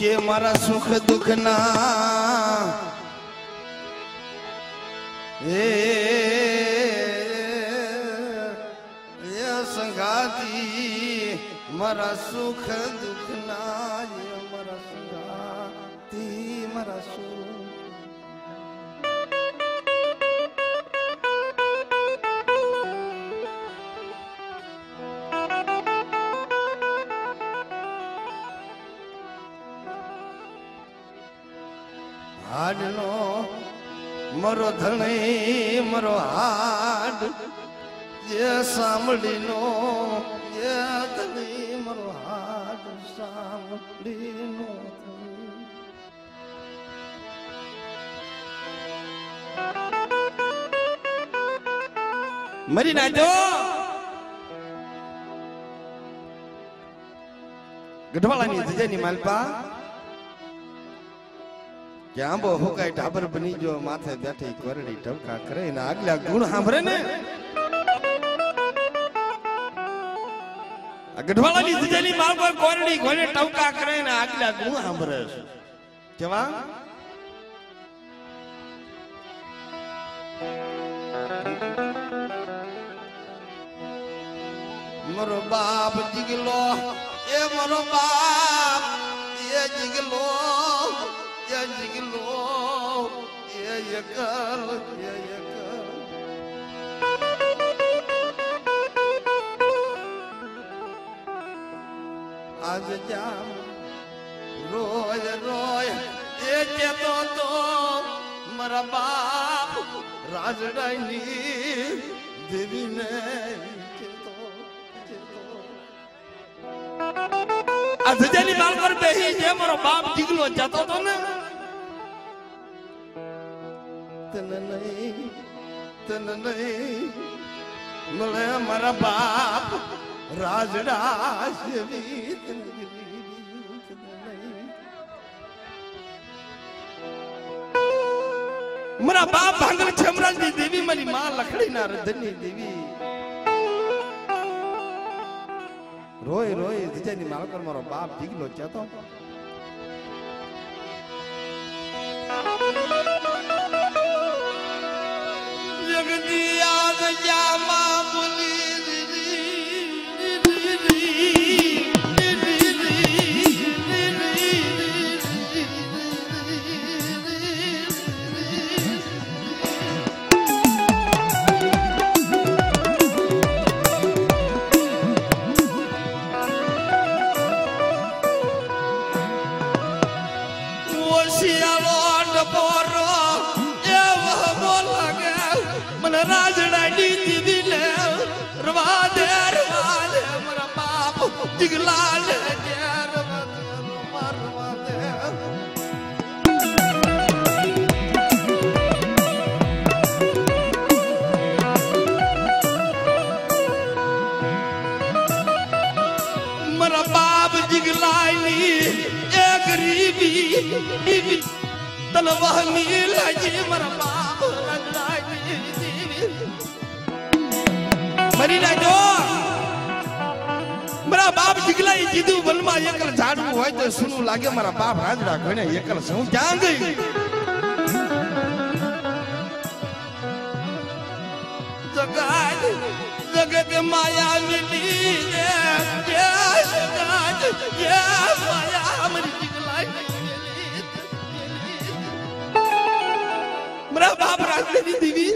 કે મારા સુખ દુઃખના એ સંગાતી મારા સુખ દુઃખના મારા સંગાતી મારા સુખ હાડનો મરો ધણી મરો હાડ જે સાંભળીનો જે ધણી મરો હાડ સાંભળીનો મરી નાજો ગઢવાળાની જજેની માલપા ક્યાં બહુ હુકાય ટાબર બની જો માથે બેઠી કોરડી ટવકા કરે ને આગલા ગુણ સાંભળે ને આ ગઢવાળાની જજેની માલ પર કોરડી કોને ટવકા કરે ને આગલા ગુણ સાંભળે કેવા મારો બાપ જીગલો એ મારો બાપ એ જીગલો જીગલો એ એકલ આજ જામ રોય રોય એ કેતો તો મારા બાપ રાજડાની દેવીને આ ધજાની માલ પર બેહી જે મારો બાપ જીગલો જતો તો ને તન નહીં મળે મારા બાપ રાજડા સેવી મારા બાપ ભાંગલ છમરાજની દેવી મારી માં લખડીના રધની દેવી રોય રોય ધજાની માલ પર મારો બાપ જીગલો જતો જગદીયા ગજામા મુની મરી નાજો મારા બાપ જીગલા કીધું વનમાં એકલ ઝાડવું હોય તો સુનું લાગે મારા બાપ રાજડા ઘણે એકલ શું ક્યાં ગઈ જગત માયા મિલી માયા મરી જીગલા મારા બાપ રાજડાની દેવી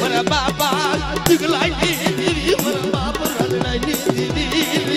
મારા બાપા દીકલાની દેવી મારા બાપ રાજરાની દેવી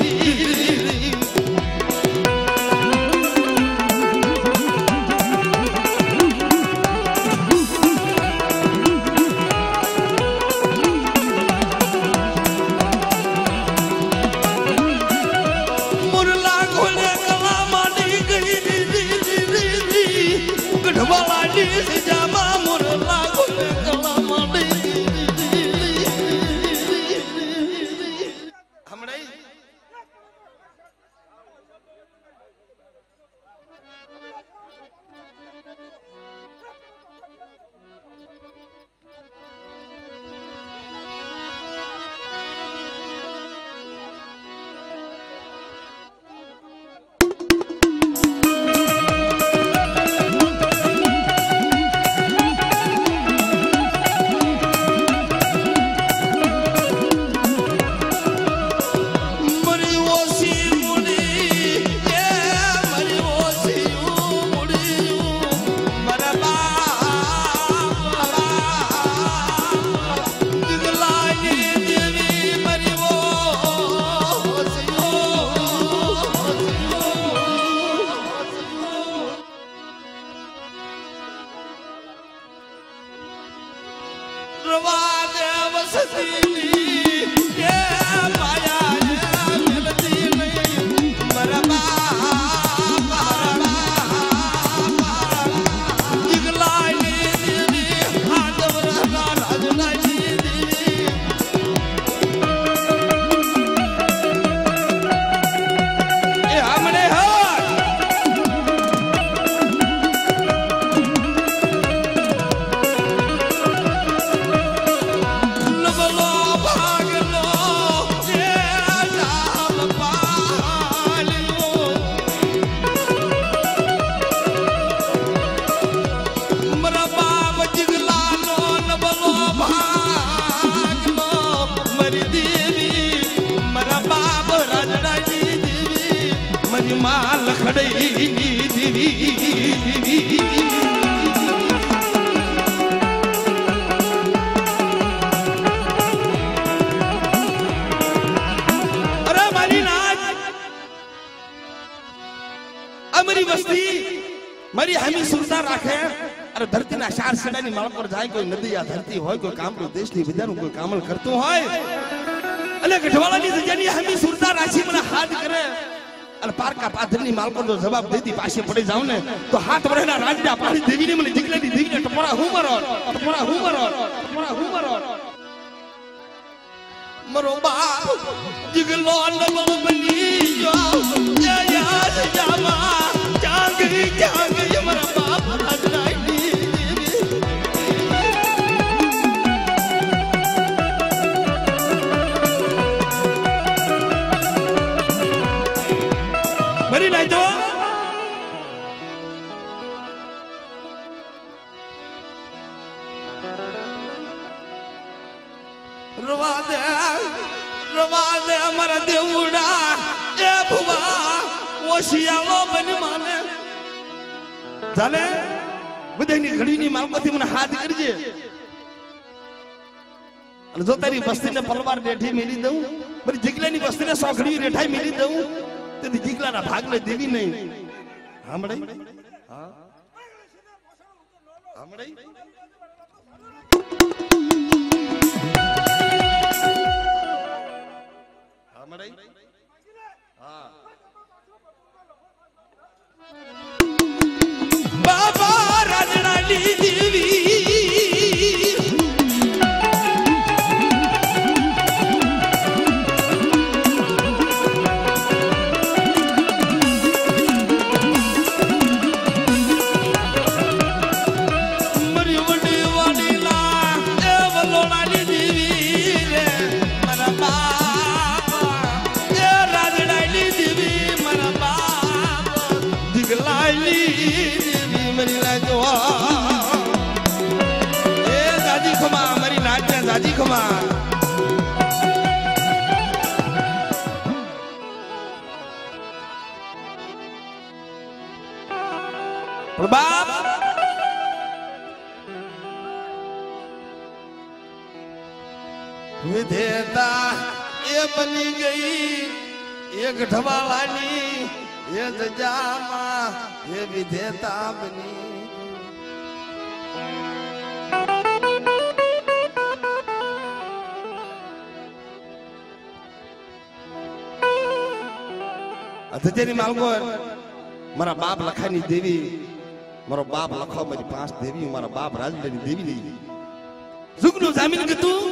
માલ ખડઈ દીવી અરે મારી નાચ અમારી વસ્તી મારી હમી સુરતા રાખે અરે ધરતીના ચાર સડાની માળ પર જાય કોઈ નદી આ ધરતી હોય કોઈ કામ દેશની વિધાનું કોઈ કામલ કરતું હોય અને ગઢવાળાની જગ્યાની હમી સુરતા રાખી મને હાથ કરે અને પારકા પાથરની માલકો જો જવાબ દેતી પાસે પડી જાવ ને તો હાથ વરેના રાજડા પાડી દેવીને મને જીગલેની દેવીને ટપોરા હું મરો મરો બાપ જીગલો નમો બની જો યાદ જામા જાગી મારા બાપ રાજડાની મરી નાઈ તો રવા દે અમારા દેવડા એ ભુવા ઓશિયાલો બની માને ચાલે બધાની ઘડીની માલકોથી મને હાથ કરજે અને જો તારી વસ્તીને પલવાર રેઠી મેલી દઉં મારી જીગલાની વસ્તીને સોખડી રેઠાઈ મેલી દઉં તેથી જીગલાના ભાગને દેવી નહીં સાંભળાઈ હા સાંભળાઈ બાબા રાજડાની દેવી દાદી ખમા બાપ विधेता ये बनी गई ये गठवालानी ये जामा ये विधेता बनी अतजेनी मालको मारा बाप लखानी देवी मारो बाप लखो मेरी 5 देवी मारा बाप राजलेनी देवी नहीं जुगनु जामिन के तू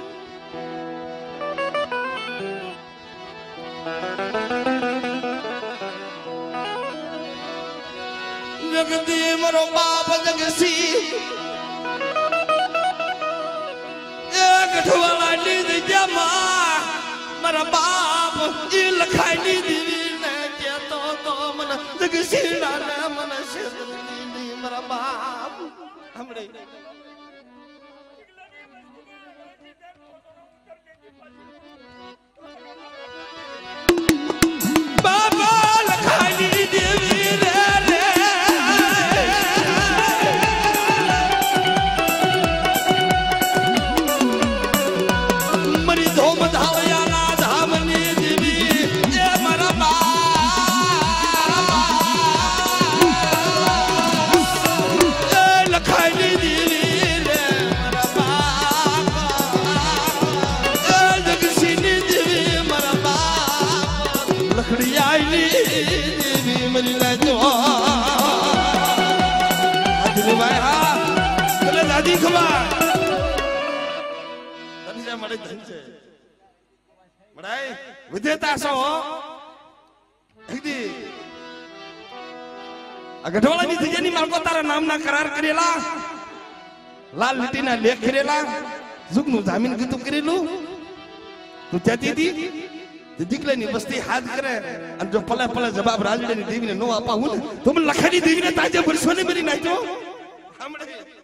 जगती मारो बाप जगसी एक ठवाला नींद जमा मारा बाप ये लखानी देवी ने क्या तो मन जगसी ना मन से मारा बाप हमरे बाबा लखानी देवी रे मरी धोम धावया ना धामनी देवी ये मारा लखानी देवी रे मारा बाप जगसीनी देवी मारा बाप लखड़ी आईली देवी मरी ना जो आदिल भाई हाँ चले दादी खबर धन से मरे धन से मराई विधेता सो हिदी गठवाला ની થજેની માલકો તારા નામ ના કરાર કરેલા લાલ લીટીના લેખ કરેલા जुगनु जामीन કીધું કરેલું તું જાતી હતી દીકલાની વસ્તી હાથ કરે અને જો પલે પલે જવાબ રાજડીની દેવીને નો આપા હું તો મને લખાની દેવીને તાજે વર્ષોને મેરી નાખ્યો સાંભળે